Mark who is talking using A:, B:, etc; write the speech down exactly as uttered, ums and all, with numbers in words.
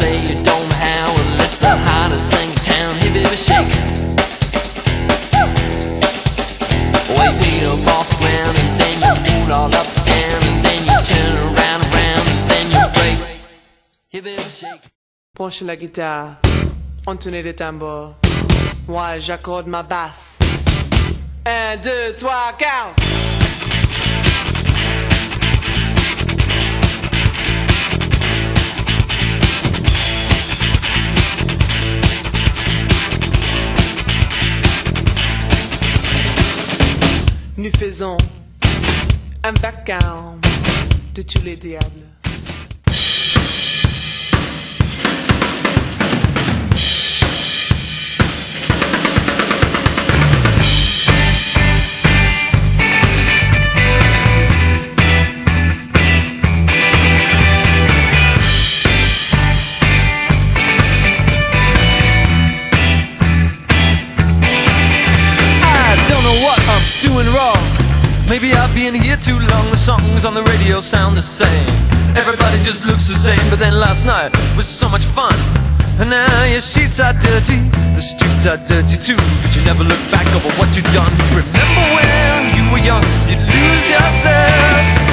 A: say you don't know how, well it's the hottest thing in town. Hey baby, shake. Way beat up off the ground, and then you move all up and down, and then you turn around and around, and then you break. Hey baby, shake.
B: Penche la guitare, entonner les tambours. Moi j'accorde ma basse. Un, deux, trois, quatre. Nous faisons un background de tous les diables.
C: Doing wrong. Maybe I've been here too long. The songs on the radio sound the same. Everybody just looks the same. But then last night was so much fun. And now your sheets are dirty, the streets are dirty too. But you never look back over what you've done. Remember when you were young, you'd lose yourself